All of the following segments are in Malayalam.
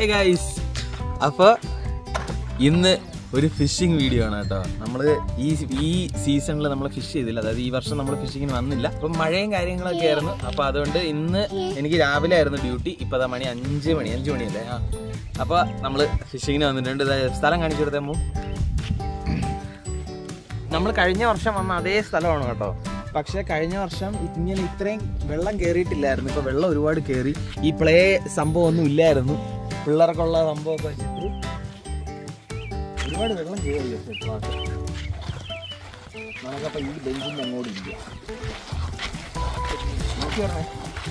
Hi guys. അപ്പോൾ ഇന്ന് ഒരു ഫിഷിംഗ് വീഡിയോ ആണ് കേട്ടോ. നമ്മൾ ഈ സീസണിൽ നമ്മൾ ഫിഷ് ചെയ്തില്ല, അതായത് ഈ വർഷം നമ്മൾ ഫിഷിങ്ങിന് വന്നില്ല. അപ്പം മഴയും കാര്യങ്ങളൊക്കെ ആയിരുന്നു. അപ്പോൾ അതുകൊണ്ട് ഇന്ന് എനിക്ക് രാവിലെ ആയിരുന്നു ഡ്യൂട്ടി. ഇപ്പോൾ അതാ മണി 5 മണിയല്ലേ. അപ്പോൾ നമ്മൾ ഫിഷിങ്ങിന് വന്നിട്ടുണ്ട്. സ്ഥലം കാണിച്ചു കൊടുത്തപ്പോൾ നമ്മൾ കഴിഞ്ഞ വർഷം വന്ന അതേ സ്ഥലമാണ് കേട്ടോ. പക്ഷേ കഴിഞ്ഞ വർഷം ഇങ്ങനെ ഇത്രയും വെള്ളം കയറിയിട്ടില്ലായിരുന്നു. ഇപ്പോൾ വെള്ളം ഒരുപാട് കയറി. ഈ പ്ലേ സംഭവം ഒന്നും ഇല്ലായിരുന്നു. പിള്ളേർക്കുള്ള സംഭവമൊക്കെ വെച്ചിട്ട് ഒരുപാട് വെള്ളം കയറി. നമുക്കപ്പോൾ ഈ ബെഞ്ചിൻ്റെ അങ്ങോട്ട് ഇല്ല. നോക്കി പറഞ്ഞേ.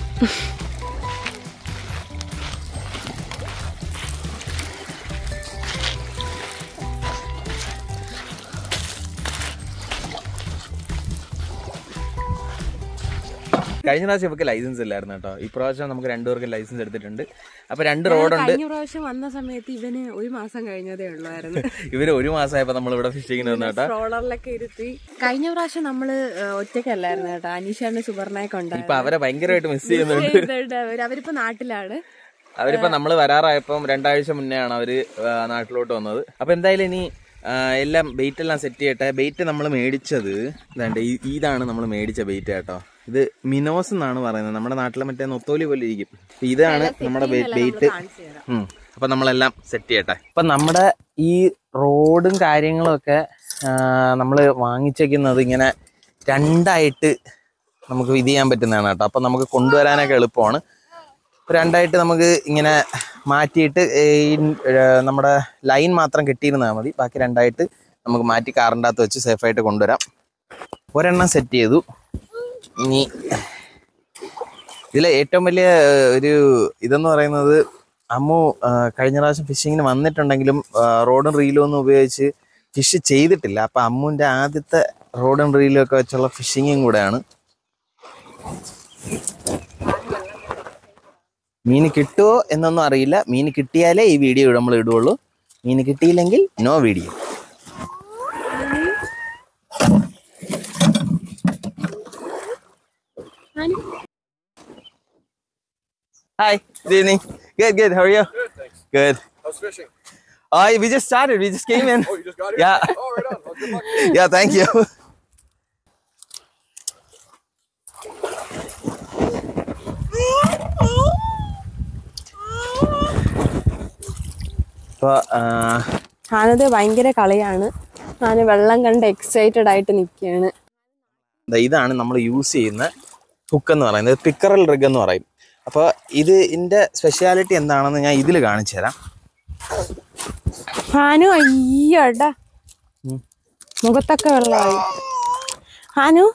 കഴിഞ്ഞ പ്രാവശ്യം ഇവർക്ക് ലൈസൻസ് ഇല്ലായിരുന്നു കേട്ടോ. ഇപ്രാവശ്യം നമുക്ക് രണ്ടുപേർക്ക് ലൈസൻസ് എടുത്തിട്ടുണ്ട്. അപ്പൊ 2 റോഡുണ്ട്. കഴിഞ്ഞ പ്രാവശ്യം വന്ന സമയത്ത് ഇവന് 1 മാസം കഴിഞ്ഞതേ ഉള്ളായിരുന്നു. ഇവര് 1 മാസമായപ്പോ നമ്മൾ ഇവിടെ ഫിഷിങ്ങിന് വന്നു കേട്ടോ. ട്രോളറിലൊക്കെ ഇരുത്തി. കഴിഞ്ഞ പ്രാവശ്യം നമ്മള് ഒറ്റയ്ക്കല്ലായിരുന്നു കേട്ടോ. അനീഷാണ് സുബർണയൊക്കെ ഉണ്ടായിരുന്നു. ഇപ്പൊ അവരെ ഭയങ്കരമായിട്ട് മിസ് ചെയ്യുന്നുണ്ട്. അവരിപ്പോ നാട്ടിലാണ്. അവരിപ്പോ നമ്മള് വരാറായപ്പം 2 ആഴ്ച മുന്നേ ആണ് അവര് നാട്ടിലോട്ട് വന്നത്. അപ്പൊ എന്തായാലും ഇനി എല്ലാം ബെയ്റ്റ് എല്ലാം സെറ്റ് ചെയ്യട്ടെ. ബെയ്റ്റ് നമ്മൾ മേടിച്ചത് ഇതാണ് നമ്മൾ മേടിച്ച ബെയ്റ്റ് കേട്ടോ. ഇത് മിനോസ് എന്നാണ് പറയുന്നത്. നമ്മുടെ നാട്ടിലെ മറ്റേ നൊത്തോലി പോലെ ഇരിക്കും. ഇതാണ് നമ്മുടെ ബെയ്റ്റ്. അപ്പൊ നമ്മളെല്ലാം സെറ്റ് ചെയ്യട്ടെ. അപ്പൊ നമ്മുടെ ഈ റോഡും കാര്യങ്ങളും ഒക്കെ നമ്മൾ വാങ്ങിച്ചേക്കുന്നത് ഇങ്ങനെ 2ആയിട്ട് നമുക്ക് ഇത് ചെയ്യാൻ പറ്റുന്നതാണ് കേട്ടോ. അപ്പൊ നമുക്ക് കൊണ്ടുവരാനൊക്കെ എളുപ്പമാണ്. 2ആയിട്ട് നമുക്ക് ഇങ്ങനെ മാറ്റിയിട്ട് നമ്മുടെ ലൈൻ മാത്രം കെട്ടിയിരുന്നാൽ മതി. ബാക്കി 2ആയിട്ട് നമുക്ക് മാറ്റി കാറിൻ്റെ അകത്ത് വെച്ച് സേഫായിട്ട് കൊണ്ടുവരാം. ഒരെണ്ണം സെറ്റ് ചെയ്തു. ഇനി ഇതിലെ ഏറ്റവും വലിയ ഒരു ഇതെന്ന് പറയുന്നത്, അമ്മു കഴിഞ്ഞ പ്രാവശ്യം ഫിഷിങ്ങിന് വന്നിട്ടുണ്ടെങ്കിലും റോഡും റീലും ഒന്നും ഉപയോഗിച്ച് ഫിഷ് ചെയ്തിട്ടില്ല. അപ്പം അമ്മുവിൻ്റെ ആദ്യത്തെ റോഡും റീലും ഒക്കെ വെച്ചുള്ള ഫിഷിങ്ങും കൂടെയാണ്. മീൻ കിട്ടുമോ എന്നൊന്നും അറിയില്ല. മീൻ കിട്ടിയാലേ ഈ വീഡിയോ നമ്മൾ ഇടുള്ളൂ. മീൻ കിട്ടിയില്ലെങ്കിൽ no video. Hi, good evening. Good. How are you? Good, thanks. Good. How's fishing? We just started. We just came in. Oh, you just got it? Yeah. Oh, right on. Well, good luck. Yeah, thank you. ഞാനത് ഭയങ്കര കളിയാണ്. ഞാൻ വെള്ളം കണ്ട് എക്സൈറ്റഡ് ആയിട്ട് നിൽക്കുകയാണ്. ഇതാണ് നമ്മൾ യൂസ് ചെയ്യുന്ന ഹുക്ക് എന്ന് പറയുന്നത്. പിക്കറൽ റിഗ് എന്ന് പറയും. അപ്പോൾ ഇതിൻ്റെ സ്പെഷ്യാലിറ്റി എന്താണെന്ന് ഞാൻ ഇതിൽ കാണിച്ചു തരാം. ഹാനു അയ്യടാ, മുഖത്തൊക്കെ വെള്ളമായി. ഹാനു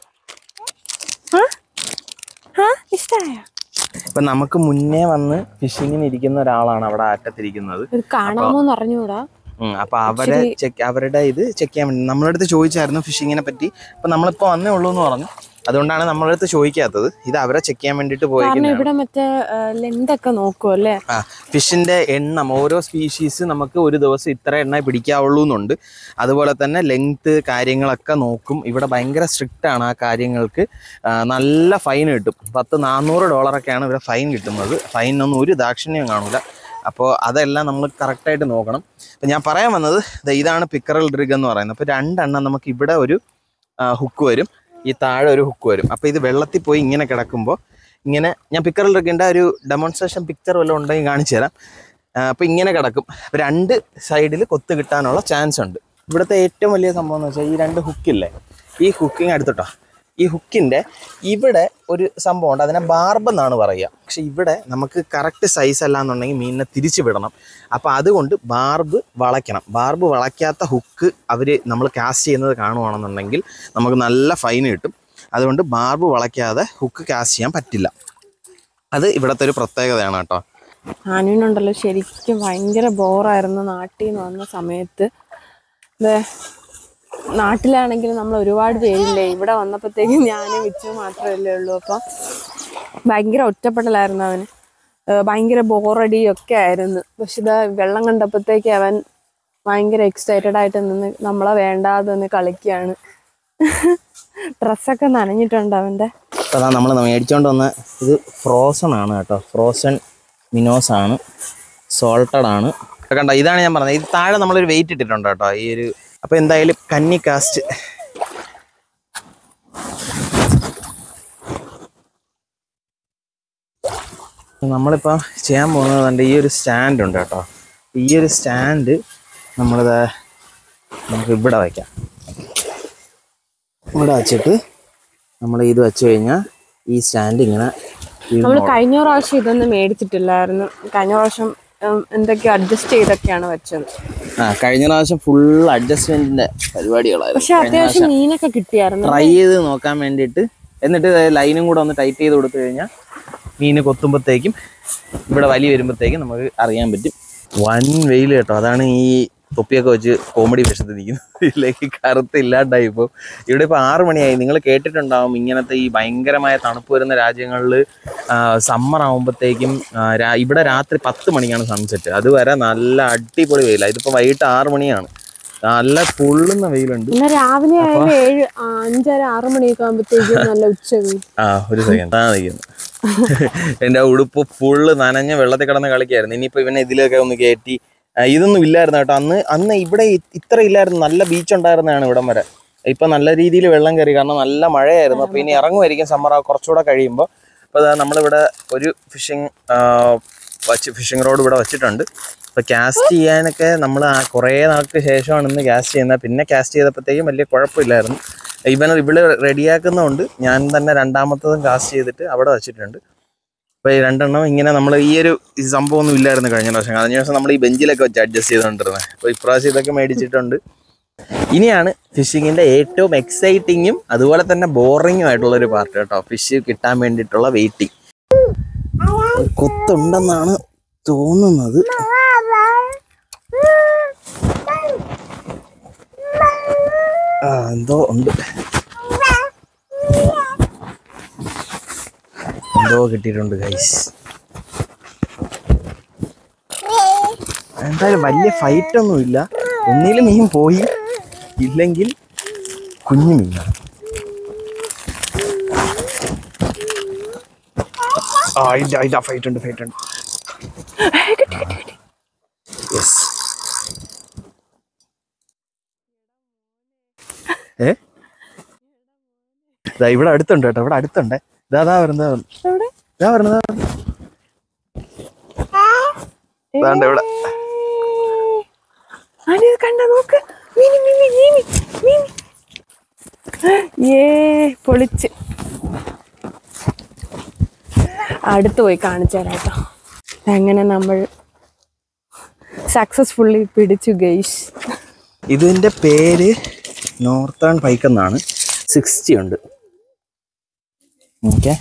ഇഷ്ടായ. ഇപ്പം നമുക്ക് മുന്നേ വന്ന് ഫിഷിങ്ങിന് ഇരിക്കുന്ന ഒരാളാണ് അവിടെ അറ്റത്തിരിക്കുന്നത്. കാണാമോന്ന് അറിഞ്ഞൂടാ. അപ്പൊ അവരുടെ ഇത് ചെക്ക് ചെയ്യാൻ വേണ്ടി നമ്മളടുത്ത് ചോദിച്ചായിരുന്നു ഫിഷിങ്ങിനെ പറ്റി. അപ്പൊ നമ്മളിപ്പോ വന്നേ ഉള്ളൂ എന്ന് പറഞ്ഞു. അതുകൊണ്ടാണ് നമ്മളടുത്ത് ചോദിക്കാത്തത്. ഇത് അവരെ ചെക്ക് ചെയ്യാൻ വേണ്ടിട്ട് ഇവിടെ മറ്റേ ലെങ്ത് ഒക്കെ നോക്കുമല്ലേ. ഫിഷിന്റെ എണ്ണം, ഓരോ സ്പീഷീസ് നമുക്ക് ഒരു ദിവസം ഇത്ര എണ്ണ പിടിക്കാവുള്ളൂ എന്നുണ്ട്. അതുപോലെ തന്നെ ലെങ്ത് കാര്യങ്ങളൊക്കെ നോക്കും. ഇവിടെ ഭയങ്കര സ്ട്രിക്റ്റ് ആണ് ആ കാര്യങ്ങൾക്ക്. നല്ല ഫൈൻ കിട്ടും. $400 ഇവിടെ ഫൈൻ കിട്ടുന്നത്. ഫൈനൊന്നും ഒരു ദാക്ഷിണ്യം കാണൂല. അപ്പോൾ അതെല്ലാം നമ്മൾ കറക്റ്റായിട്ട് നോക്കണം. അപ്പം ഞാൻ പറയാൻ വന്നത് ഇതാണ് പിക്കറൽ റിഗ് എന്ന് പറയുന്നത്. അപ്പോൾ 2 എണ്ണം നമുക്ക് ഇവിടെ ഒരു ഹുക്ക് വരും, ഈ താഴെ ഒരു ഹുക്ക് വരും. അപ്പോൾ ഇത് വെള്ളത്തിൽ പോയി ഇങ്ങനെ കിടക്കുമ്പോൾ ഇങ്ങനെ, ഞാൻ പിക്കറൽ റിഗിൻ്റെ ഒരു ഡെമോൺസ്ട്രേഷൻ പിക്ചർ വല്ലതും ഉണ്ടെങ്കിൽ കാണിച്ചു തരാം. അപ്പോൾ ഇങ്ങനെ കിടക്കും. അപ്പോൾ 2 സൈഡിൽ കൊത്ത് കിട്ടാനുള്ള ചാൻസ് ഉണ്ട്. ഇവിടുത്തെ ഏറ്റവും വലിയ സംഭവം എന്ന് വെച്ചാൽ ഈ 2 ഹുക്കില്ലേ, ഈ ഹുക്കിങ് എടുത്തിട്ടോ. ഈ ഹുക്കിൻ്റെ ഇവിടെ ഒരു സംഭവമുണ്ട്, അതിനെ ബാർബ് എന്നാണ് പറയുക. പക്ഷെ ഇവിടെ നമുക്ക് കറക്റ്റ് സൈസ് അല്ല എന്നുണ്ടെങ്കിൽ മീനിനെ തിരിച്ചു വിടണം. അപ്പോൾ അതുകൊണ്ട് ബാർബ് വളയ്ക്കണം. ബാർബ് വളയ്ക്കാത്ത ഹുക്ക് നമ്മൾ കാസ്റ്റ് ചെയ്യുന്നത് കാണുവാണെന്നുണ്ടെങ്കിൽ നമുക്ക് നല്ല ഫൈൻ കിട്ടും. അതുകൊണ്ട് ബാർബ് വളയ്ക്കാതെ ഹുക്ക് കാസ്റ്റ് ചെയ്യാൻ പറ്റില്ല. അത് ഇവിടുത്തെ ഒരു പ്രത്യേകതയാണ് കേട്ടോ. ആനുവിനുണ്ടല്ലോ ശരിക്കും ഭയങ്കര ബോറായിരുന്നു നാട്ടിൽ നിന്ന് വന്ന സമയത്ത്. നാട്ടിലാണെങ്കിൽ നമ്മൾ ഒരുപാട് പേരില്ലേ. ഇവിടെ വന്നപ്പോഴത്തേക്കും ഞാനും വിച്ചു മാത്രമല്ലേ ഉള്ളൂ. അപ്പം ഭയങ്കര ഒറ്റപ്പെടലായിരുന്നു അവന്. ഭയങ്കര ബോറടിയൊക്കെ ആയിരുന്നു. പക്ഷെ ഇത് വെള്ളം കണ്ടപ്പോഴത്തേക്ക് അവൻ ഭയങ്കര എക്സൈറ്റഡ് ആയിട്ട് നിന്ന് നമ്മളെ വേണ്ടാതെ നിന്ന് കളിക്കുകയാണ്. ഡ്രസ്സൊക്കെ നനഞ്ഞിട്ടുണ്ട് അവൻ്റെ. അതാ നമ്മൾ മേടിച്ചോണ്ട് വന്ന ഇത് ഫ്രോസൺ ആണ് കേട്ടോ. ഫ്രോസൺ മിനോസ് ആണ്. സോൾട്ടഡ് ആണ്. കണ്ടോ, ഇതാണ് ഞാൻ പറഞ്ഞത്. ഇത് താഴെ നമ്മളൊരു വെയിറ്റ് ഇട്ടിട്ടുണ്ട് കേട്ടോ ഈ ഒരു. അപ്പോൾ എന്തായാലും കന്നി കാസ്റ്റ് നമ്മളിപ്പോൾ ചെയ്യാൻ പോകുന്നത് ഈ ഒരു സ്റ്റാൻഡ് ഉണ്ട് കേട്ടോ. ഈ ഒരു സ്റ്റാൻഡ് നമുക്ക് ഇവിടെ വയ്ക്കാം. ഇവിടെ വച്ചിട്ട് നമ്മൾ ഇത് വെച്ച് കഴിഞ്ഞാൽ ഈ സ്റ്റാൻഡ് ഇങ്ങനെ. നമ്മൾ കഴിഞ്ഞ പ്രാവശ്യം ഇതൊന്നും മേടിച്ചിട്ടില്ലായിരുന്നു. കഴിഞ്ഞ പ്രാവശ്യം എന്തൊക്കെയോ അഡ്ജസ്റ്റ് ചെയ്തൊക്കെയാണ് വെച്ചത്. കഴിഞ്ഞ പ്രാവശ്യം ഫുൾ അഡ്ജസ്റ്റ്മെന്റിന്റെ പരിപാടികളായിരുന്നു. പക്ഷെ അത്യാവശ്യം മീനൊക്കെ കിട്ടിയായിരുന്നു. ട്രൈ ചെയ്ത് നോക്കാൻ വേണ്ടിയിട്ട്. എന്നിട്ട് ലൈനും കൂടെ ഒന്ന് ടൈറ്റ് ചെയ്ത് കൊടുത്തു കഴിഞ്ഞാൽ മീൻ കൊത്തുമ്പോഴത്തേക്കും ഇവിടെ വലി വരുമ്പോഴത്തേക്കും നമുക്ക് അറിയാൻ പറ്റും. വൻ വെയിൽ കേട്ടോ. അതാണ് ഈ തൊപ്പിയൊക്കെ വെച്ച് കോമഡി വേഷത്തിൽ നിൽക്കുന്നത്. ഇതിലേക്ക് കറുത്തില്ലാണ്ടായി. ഇപ്പോൾ ഇവിടെ ഇപ്പോൾ 6 മണിയായി. നിങ്ങൾ കേട്ടിട്ടുണ്ടാവും ഇങ്ങനത്തെ ഈ ഭയങ്കരമായ തണുപ്പ് വരുന്ന രാജ്യങ്ങളിൽ സമ്മർ ആകുമ്പോഴത്തേക്കും ഇവിടെ രാത്രി 10 മണിക്കാണ് സൺസെറ്റ്. അതുവരെ നല്ല അടിപൊളി വെയിലാണ്. ഇതിപ്പോൾ വൈകിട്ട് 6 മണിയാണ്. നല്ല പൊള്ളുന്ന വെയിലുണ്ട്. രാവിലെ 5:30-6 മണിയൊക്കെ ആകുമ്പോഴത്തേക്കും നല്ല ഉച്ച വെയിൽ. ഒരു സെക്കൻഡ് നിൽക്കുന്നു. എൻ്റെ ഉടുപ്പ് ഫുള്ള് നനഞ്ഞ് വെള്ളത്തിൽ കിടന്ന് കളിക്കായിരുന്നു. ഇനിയിപ്പോൾ ഇവനെ ഇതിലൊക്കെ ഒന്ന് കയറ്റി. ഇതൊന്നും ഇല്ലായിരുന്നു കേട്ടോ അന്ന് ഇവിടെ ഇത്ര ഇല്ലായിരുന്നു. നല്ല ബീച്ച് ഉണ്ടായിരുന്നതാണ് ഇവിടം വരെ. ഇപ്പം നല്ല രീതിയിൽ വെള്ളം കയറി, കാരണം നല്ല മഴയായിരുന്നു. അപ്പോൾ ഇനി ഇറങ്ങുമായിരിക്കും സമ്മർ കുറച്ചുകൂടെ കഴിയുമ്പോൾ. അപ്പോൾ നമ്മളിവിടെ ഒരു ഫിഷിംഗ് റോഡ് ഇവിടെ വെച്ചിട്ടുണ്ട്. അപ്പോൾ കാസ്റ്റ് ചെയ്യാനൊക്കെ നമ്മൾ കുറേ നാൾക്ക് ശേഷമാണ് ഇന്ന് കാസ്റ്റ് ചെയ്യുന്നത്. പിന്നെ കാസ്റ്റ് ചെയ്തപ്പോഴത്തേക്കും വലിയ കുഴപ്പമില്ലായിരുന്നു. ഇവിടെ റെഡിയാക്കുന്നതുകൊണ്ട് ഞാൻ തന്നെ രണ്ടാമത്തതും കാസ്റ്റ് ചെയ്തിട്ട് അവിടെ വെച്ചിട്ടുണ്ട്. അപ്പോൾ ഈ 2 എണ്ണം ഇങ്ങനെ നമ്മൾ ഈ സംഭവം ഒന്നും ഇല്ലായിരുന്നു കഴിഞ്ഞ പ്രാവശ്യം. കഴിഞ്ഞ ദിവസം നമ്മൾ ഈ ബെഞ്ചിലൊക്കെ വെച്ച് അഡ്ജസ്റ്റ് ചെയ്തുകൊണ്ടിരുന്നത്. അപ്പോൾ ഇപ്രാവശ്യം ഇതൊക്കെ മേടിച്ചിട്ടുണ്ട്. ഇനിയാണ് ഫിഷിങ്ങിൻ്റെ ഏറ്റവും എക്സൈറ്റിങ്ങും അതുപോലെ തന്നെ ബോറിങ്ങും ആയിട്ടുള്ളൊരു പാർട്ട് കേട്ടോ. ഫിഷ് കിട്ടാൻ വേണ്ടിയിട്ടുള്ള വെയിറ്റിംഗ്. കൊത്തുണ്ടെന്നാണ് തോന്നുന്നത്. എന്തോ ഉണ്ട്. എന്തോ കിട്ടിയിട്ടുണ്ട് ഗൈസ്. എന്തായാലും വലിയ ഫൈറ്റ് ഒന്നുമില്ല. ഒന്നിലും മീൻ പോയി, ഇല്ലെങ്കിൽ കുഞ്ഞു മീനാണ്. ഇതാ ഫൈറ്റ് ഉണ്ട്. യെസ്. ഇവിടെ അടുത്തുണ്ട് കേട്ടോ. ഇവിടെ അടുത്തുണ്ട്. ഇതാ വരുന്നത്. ഇവിടെ കണ്ട നോക്ക്. പൊളിച്ച് അടുത്ത് പോയി കാണിച്ചു തരാം കേട്ടോ. അങ്ങനെ നമ്മൾ സക്സസ്ഫുള്ളി പിടിച്ചു ഗൈസ്. ഇതിന്റെ പേര് നോർത്തേൺ പൈക്ക് എന്നാണ്. 60 ഉണ്ട്. ഓക്കെ,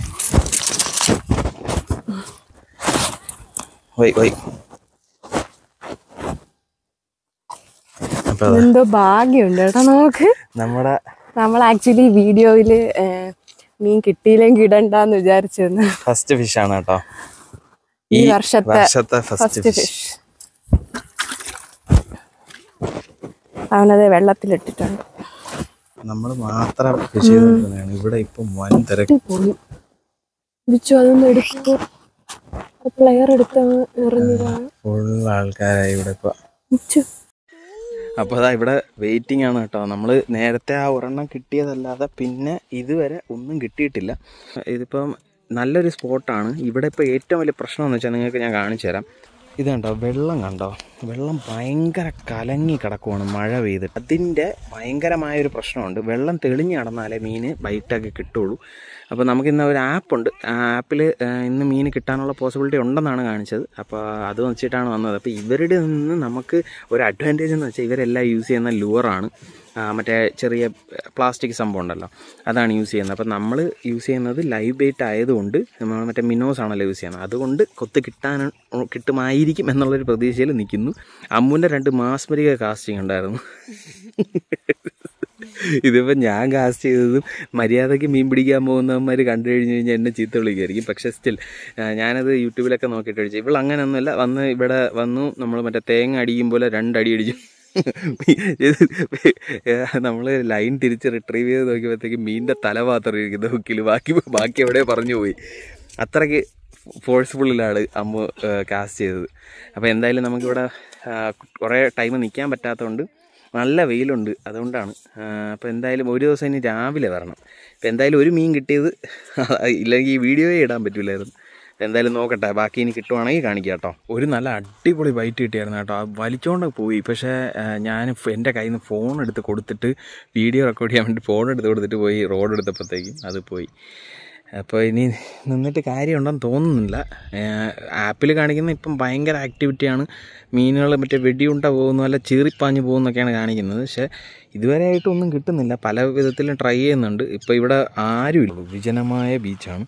എന്തോ ഭാഗ്യമുണ്ട് കേട്ടോ നമുക്ക്. നമ്മൾ ആക്ച്വലി വീഡിയോയില് മീൻ കിട്ടിയില്ലെങ്കിൽ ഇടണ്ടെന്ന് വിചാരിച്ചിരുന്നു. ഫസ്റ്റ് ഫിഷ് ആണ് കേട്ടോ ഈ വർഷത്തെ ഫസ്റ്റ് ഫിഷ്. അവനത് വെള്ളത്തിലിട്ടിട്ടുണ്ട്. നമ്മൾ മാത്രം ഫിഷ് ചെയ്തിട്ടുള്ളതാണ്. ഇവിടെ ഇപ്പം വൻ തിരക്ക്. അതൊന്നും എടുത്തു പ്ലെയർ എടുത്ത് എറിഞ്ഞതാണ്. ഫുൾ ആൾക്കാരായി ഇവിടെ ഇപ്പൊ. അപ്പോൾ അതാ ഇവിടെ വെയിറ്റിംഗ് ആണ് കേട്ടോ. നമ്മൾ നേരത്തെ ആ ഒരെണ്ണം കിട്ടിയതല്ലാതെ പിന്നെ ഇതുവരെ ഒന്നും കിട്ടിയിട്ടില്ല. ഇതിപ്പം നല്ലൊരു സ്പോട്ടാണ്. ഇവിടെ ഇപ്പോൾ ഏറ്റവും വലിയ പ്രശ്നം എന്ന് വെച്ചാൽ നിങ്ങൾക്ക് ഞാൻ കാണിച്ചു തരാം. ഇത് കണ്ടോ, വെള്ളം കണ്ടോ? വെള്ളം ഭയങ്കര കലങ്ങി കിടക്കുവാണ് മഴ പെയ്തിട്ട്. അതിൻ്റെ ഭയങ്കരമായൊരു പ്രശ്നമുണ്ട്. വെള്ളം തെളിഞ്ഞ് കിടന്നാലേ മീൻ ബൈറ്റൊക്കെ കിട്ടുള്ളൂ. അപ്പോൾ നമുക്കിന്ന് ഒരു ആപ്പുണ്ട്. ആ ആപ്പിൽ ഇന്ന് മീൻ കിട്ടാനുള്ള പോസിബിലിറ്റി ഉണ്ടെന്നാണ് കാണിച്ചത്. അപ്പോൾ അത് വെച്ചിട്ടാണ് വന്നത്. അപ്പോൾ ഇവരുടെ നിന്ന് നമുക്ക് ഒരു അഡ്വാൻറ്റേജ് എന്ന് വെച്ചാൽ ഇവരെല്ലാം യൂസ് ചെയ്യുന്ന ലൂറാണ്. മറ്റേ ചെറിയ പ്ലാസ്റ്റിക് സംഭവം ഉണ്ടല്ലോ, അതാണ് യൂസ് ചെയ്യുന്നത്. അപ്പോൾ നമ്മൾ യൂസ് ചെയ്യുന്നത് ലൈവ് ബെയ്റ്റ് ആയതുകൊണ്ട് നമ്മൾ മറ്റേ മിനോസ് ആണല്ലോ യൂസ് ചെയ്യുന്നത്. അതുകൊണ്ട് കൊത്ത് കിട്ടുമായിരിക്കും എന്നുള്ളൊരു പ്രതീക്ഷയിൽ നിൽക്കുന്നു. അമ്മുവിൻ്റെ 2 മാസ്മരിക കാസ്റ്റിംഗ് ഉണ്ടായിരുന്നു. ഇതിപ്പോൾ ഞാൻ കാസ്റ്റ് ചെയ്തതും മര്യാദയ്ക്ക് മീൻ പിടിക്കാൻ പോകുന്നവന്മാർ കണ്ടു കഴിഞ്ഞ് കഴിഞ്ഞാൽ എന്നെ ചീത്ത വിളിക്കുമായിരിക്കും. പക്ഷേ സ്റ്റിൽ ഞാനത് യൂട്യൂബിലൊക്കെ നോക്കിയിട്ട് അടിച്ചു. ഇവൾ അങ്ങനെയൊന്നുമല്ല. ഇവിടെ വന്നു നമ്മൾ മറ്റേ തേങ്ങ അടിക്കും പോലെ 2 അടി അടിച്ചു. നമ്മൾ ലൈൻ തിരിച്ച് റിട്രീവ് ചെയ്ത് നോക്കിയപ്പോഴത്തേക്ക് മീനിൻ്റെ തല മാത്രം ഇരിക്കുന്ന ഹുക്കിൽ, ബാക്കി എവിടെ പറഞ്ഞു പോയി. അത്രയ്ക്ക് ഫോഴ്സ്ഫുള്ളിലാണ് അമ്മ കാസ്റ്റ് ചെയ്തത്. അപ്പോൾ എന്തായാലും നമുക്കിവിടെ കുറേ ടൈം നിൽക്കാൻ പറ്റാത്തതുകൊണ്ട് നല്ല വെയിലുണ്ട്, അതുകൊണ്ടാണ്. അപ്പോൾ എന്തായാലും ഒരു ദിവസം ഇനി രാവിലെ വരണം. അപ്പോൾ എന്തായാലും ഒരു മീൻ കിട്ടിയത് ഇല്ലെങ്കിൽ ഈ വീഡിയോയെ ഇടാൻ പറ്റില്ലായിരുന്നു. എന്തായാലും നോക്കട്ടെ, ബാക്കി ഇനി കിട്ടുവാണെങ്കിൽ കാണിക്കാം കേട്ടോ. ഒരു നല്ല അടിപൊളി ബൈറ്റ് കിട്ടിയായിരുന്നു കേട്ടോ. വലിച്ചോണ്ട് പോയി. പക്ഷേ ഞാൻ എൻ്റെ കയ്യിൽ നിന്ന് ഫോൺ എടുത്ത് കൊടുത്തിട്ട് വീഡിയോ റെക്കോർഡ് ചെയ്യാൻ വേണ്ടി ഫോൺ എടുത്ത് കൊടുത്തിട്ട് പോയി റോഡ് എടുത്തപ്പോഴത്തേക്കും അത് പോയി. അപ്പോൾ ഇനി നിന്നിട്ട് കാര്യമുണ്ടെന്ന് തോന്നുന്നില്ല. ആപ്പിൽ കാണിക്കുന്ന ഇപ്പം ഭയങ്കര ആക്ടിവിറ്റിയാണ്. മീനുകൾ മറ്റേ വെടിയുണ്ട പോകുന്നു, അല്ല ചീറിപ്പാഞ്ഞ് പോകുന്നൊക്കെയാണ് കാണിക്കുന്നത്. പക്ഷേ ഇതുവരെയായിട്ടൊന്നും കിട്ടുന്നില്ല. പല വിധത്തിലും ട്രൈ ചെയ്യുന്നുണ്ട്. ഇപ്പോൾ ഇവിടെ ആരുമില്ല, വിജനമായ ബീച്ചാണ്.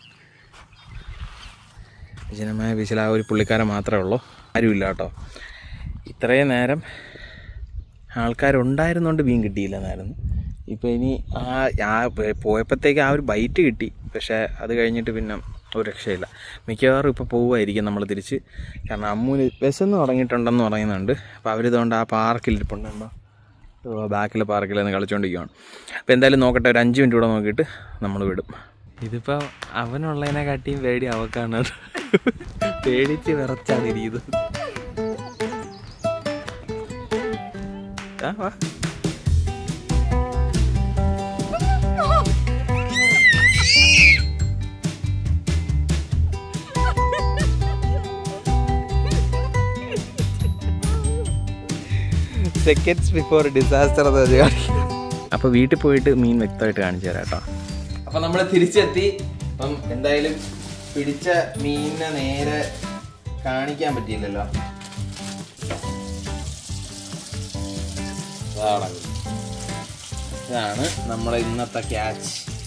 വിജനമായ ബീച്ചിൽ ആ ഒരു പുള്ളിക്കാരൻ മാത്രമേ ഉള്ളൂ, ആരുമില്ല കേട്ടോ. ഇത്രയും നേരം ആൾക്കാരുണ്ടായിരുന്നുകൊണ്ട് മീൻ കിട്ടിയില്ലെന്നായിരുന്നു. ഇപ്പോൾ ഇനി പോയപ്പോഴത്തേക്ക് ആ ഒരു ബൈറ്റ് കിട്ടി. പക്ഷേ അത് കഴിഞ്ഞിട്ട് പിന്നെ ഒരു രക്ഷയില്ല. മിക്കവാറും ഇപ്പോൾ പോവുമായിരിക്കും നമ്മൾ തിരിച്ച്. കാരണം അമ്മൂന് വിശന്ന് തുടങ്ങിയിട്ടുണ്ടെന്ന് പറയുന്നുണ്ട്. അപ്പോൾ അവരിതുകൊണ്ട് ആ പാർക്കിൽ ഇരിപ്പുണ്ടോ, ബാക്കിലെ പാർക്കിൽ നിന്ന് കളിച്ചുകൊണ്ടിരിക്കുകയാണ്. അപ്പോൾ എന്തായാലും നോക്കട്ടെ, ഒരു 5 മിനിറ്റ് കൂടെ നോക്കിയിട്ട് നമ്മൾ വിടും. ഇതിപ്പോൾ അവനുള്ളതിനെ കാട്ടിയും പേടി അവക്കാണ്. പേടിച്ച് വിറച്ചാണ് ഇരിക്കുന്നത്. വാ. സെക്കൻഡ്സ് ബിഫോർ ഡിസാസ്റ്റർ എന്ന് കാണിക്കും. അപ്പോൾ വീട്ടിൽ പോയിട്ട് മീൻ വ്യക്തമായിട്ട് കാണിച്ചു തരാം കേട്ടോ. അപ്പം നമ്മൾ തിരിച്ചെത്തി. അപ്പം എന്തായാലും പിടിച്ച മീനിനെ നേരെ കാണിക്കാൻ പറ്റിയില്ലല്ലോ. ഇതാണ് നമ്മളെ ഇന്നത്തെ ക്യാച്ച്.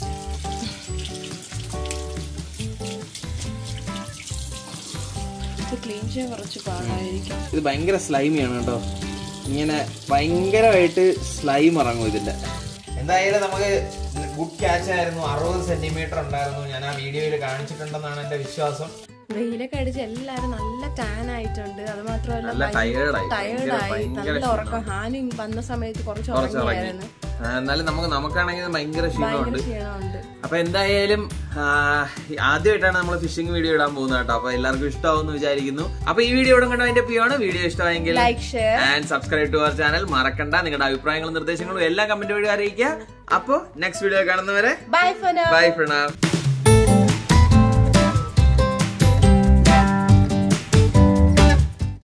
ഇത് ഭയങ്കര സ്ലൈമിയാണ് കേട്ടോ. ഇങ്ങനെ ഭയങ്കരമായിട്ട് സ്ലൈം ഇറങ്ങും ഇതിന്റെ. എന്തായാലും നമുക്ക് ഗുഡ് ക്യാച്ച് ആയിരുന്നു. 60 സെന്റിമീറ്റർ ഉണ്ടായിരുന്നു. ഞാൻ ആ വീഡിയോയിൽ കാണിച്ചിട്ടുണ്ടെന്നാണ് എന്റെ വിശ്വാസം. വെയിലൊക്കെ അടിച്ച് എല്ലാരും നല്ല ടാൻ ആയിട്ടുണ്ട്. അത് മാത്രമല്ല ടയേർഡായി, നല്ല ഉറക്കം. ഹാനും വന്ന സമയത്ത് കുറച്ച് ഉറങ്ങിയായിരുന്നു. എന്നാലും നമുക്കാണെങ്കിൽ ഭയങ്കര ക്ഷീണമുണ്ട്. അപ്പൊ എന്തായാലും ആദ്യമായിട്ടാണ് നമ്മൾ ഫിഷിംഗ് വീഡിയോ ഇടാൻ പോകുന്നത് കേട്ടോ. അപ്പൊ എല്ലാവർക്കും ഇഷ്ടമാവുമെന്ന് വിചാരിക്കുന്നു. അപ്പൊ ഈ വീഡിയോ ഇവിടെ കണ്ടോ, എന്റെ പിയാണ്. വീഡിയോ ഇഷ്ടമായെങ്കിൽ like, share and subscribe to our channel. മറക്കണ്ട, നിങ്ങളുടെ അഭിപ്രായങ്ങളും നിർദ്ദേശങ്ങളും എല്ലാം കമന്റ് വഴി അറിയിക്കുക. അപ്പൊ നെക്സ്റ്റ് വീഡിയോ കാണുന്നവരെ ബൈ ഫോർ നൗ.